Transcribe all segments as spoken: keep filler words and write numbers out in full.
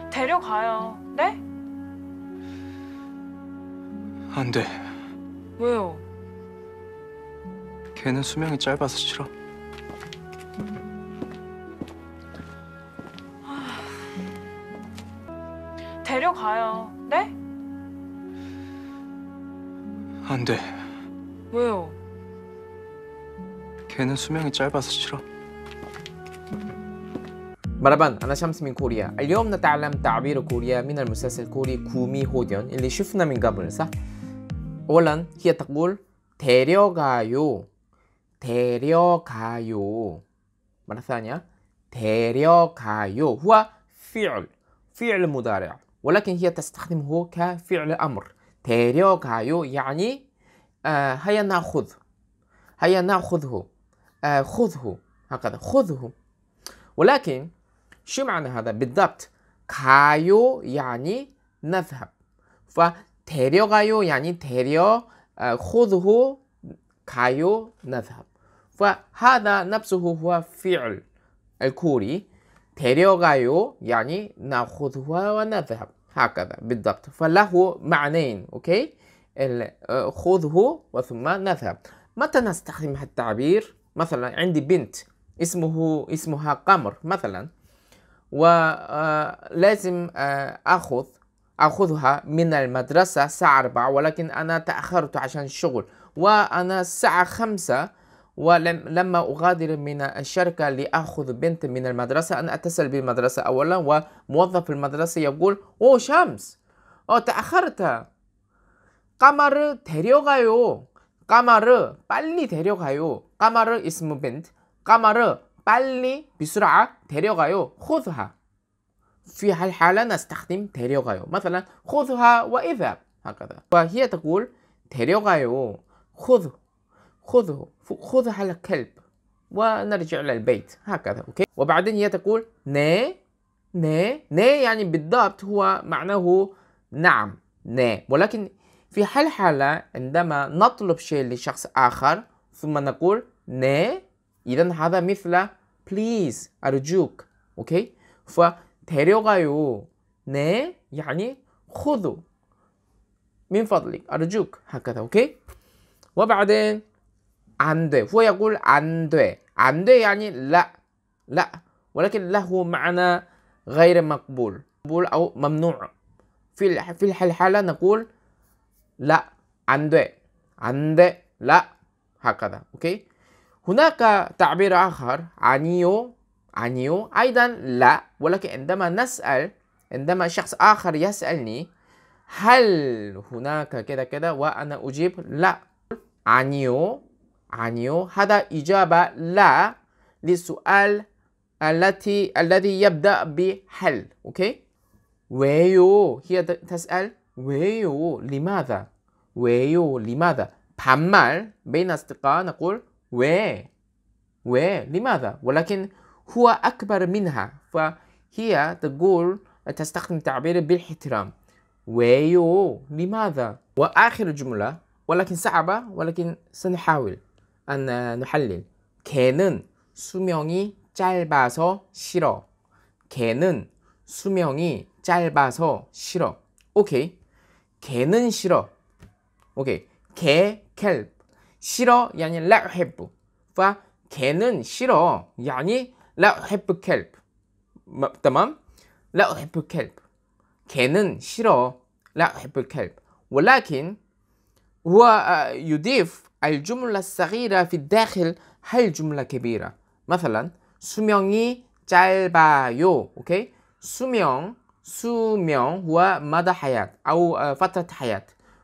데려가요. 네? 안 돼. 왜요? 걔는 수명이 짧아서 싫어. 데려가요. 네? 안 돼. 왜요? 걔는 수명이 짧아서 싫어. مرحبا، أنا شمس من كوريا. اليوم نتعلم تعبير كوريا من المسلسل الكوري 구미 호전 اللي شفنا من قبل، صح؟ أولا هي تقول 데려가요. 데려가요. مرة ثانية 데려가요 هو فعل فعل مضارع، ولكن هي تستخدمه كفعل أمر. 데려가요 يعني آه هيا نأخذ، هيا نأخذه، آه خذه، هكذا خذه. ولكن شو معنى هذا بالضبط؟ 가요 يعني نذهب، ف데려가요 يعني 데려 آه خذه، 가요 نذهب. فهذا نفسه هو فعل الكوري. 데려가요 يعني نأخذها ونذهب، هكذا بالضبط. فله معنيين، أوكي؟ خذه وثم نذهب. متى نستخدم هذا التعبير؟ مثلا عندي بنت اسمه اسمها قمر مثلا، ولازم أخذ أخذها من المدرسة الساعة أربعة، ولكن أنا تأخرت عشان الشغل، وأنا الساعة خمسة ولما أغادر من الشركة لأخذ بنت من المدرسة أنا أتصل بالمدرسة أولا، وموظف المدرسة يقول أو شمس 어 تأخرت. قمر 데려가요. قمر 빨리 데려가요. قمر اسم بنت. قمر 빨리 بسرعة 데려가요. خذها. في هالحالة نستخدم 데려가요. مثلا خذها واذهب، هكذا. وهي تقول 데려가요. خذ خذه خذها الكلب ونرجع للبيت، هكذا. أوكي. وبعدين هي تقول 네 네 네 يعني بالضبط هو معناه نعم، 네. ولكن في هالحالة عندما نطلب شيء لشخص آخر ثم نقول 네، إذن هذا مثل please أرجوك. أوكي. ف데려가요 네 يعني خذوا من فضلك أرجوك، هكذا. أوكي. وبعدين 안 돼. هو يقول 안 돼. 안 돼 يعني لا لا، ولكن له معنى غير مقبول أو ممنوع. في في الحالة نقول لا 안 돼 안 돼 لا، هكذا. أوكي. هناك تعبير آخر 아니요 아니요 أيضا لا، ولكن عندما نسأل عندما شخص آخر يسألني هل هناك كذا كذا وأنا أجيب لا 아니요 아니요، هذا إجابة لا للسؤال التي الذي يبدأ بهل. أوكي. 왜요 هي تسأل 왜요 لماذا، 왜요 لماذا. 반말 بين أصدقاء نقول 왜 왜 لماذا، ولكن هو أكبر منها فهي تقول تستخدم تعبير بالاحترام 왜요 لماذا. وآخر جملة ولكن صعبة، ولكن سنحاول أن نحلل. 걔는 수명이 짧아서 싫어. 걔는 수명이 짧아서 싫어. 오케이. 걔는 싫어. 오케이. 걔 كلب. 싫어 يعني لا أحب. فك걔는 싫어 يعني لا أحب كلب. تمام؟ لا أحب كلب. 걔는 싫어 لا أحب الكلب. ولكن هو يضيف الجملة الصغيرة في الداخل هالجملة كبيرة. مثلا 수명이 짧아요. اوكي. 수명 수명 هو مدى حياة أو فترة حياة.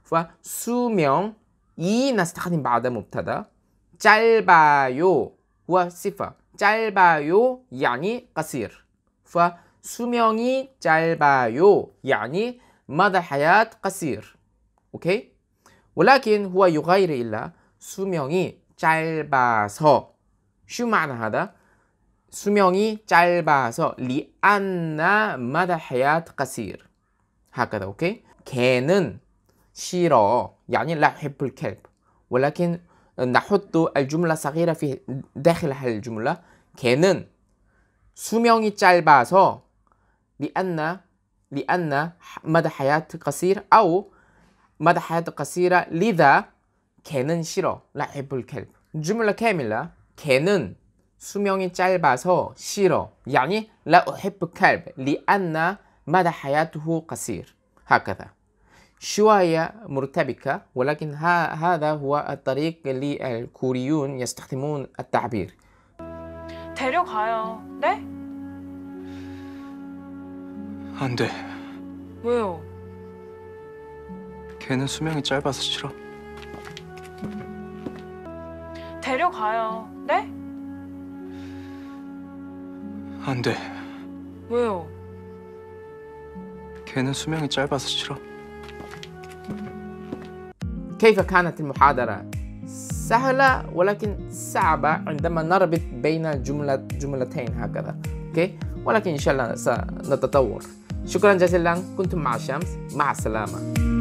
ف수명이 نستخدم بعد مبتدا. 짧아요 هو صفة. 짧아요 يعني قصير. ف수명이 짧아요 يعني مدى حياة قصير. اوكي. ولكن هو يغير إلى 수명이 짧아서. شو معنى هذا؟ 수명이 짧아서 لأن مدى الحياة قصير، هكذا. أوكي. 걔는 싫어 يعني لا أحب الكلب، ولكن نحط الجملة صغيرة في داخل الجملة. 걔는 수명이 짧아서 لأن لأن مدى حياة قصير أو مدى حياة قصيرة لذا 개는 싫어 لا يحب الكلب. الجملة كاملة 개는 수명이 짧아서 싫어 يعني لا أحب الكلب لأن مدى حياته قصير. هكذا شوية مرتبكة ولكن ها هذا هو الطريق اللي الكوريون يستخدمون التعبير. 데려가요. 네? 안 돼. 왜요? 걔는 수명이 짧아서 싫어. 데려가요. 네? 안 돼. 왜요? 걔는 수명이 짧아서 싫어. كيف كانت المحاضرة؟ سهلة ولكن صعبة عندما نربط بين جملة جملتين هكذا. اوكي؟ ولكن ان شاء الله سنتطور. شكرا جزيلا، كنتم مع شمس، مع السلامة.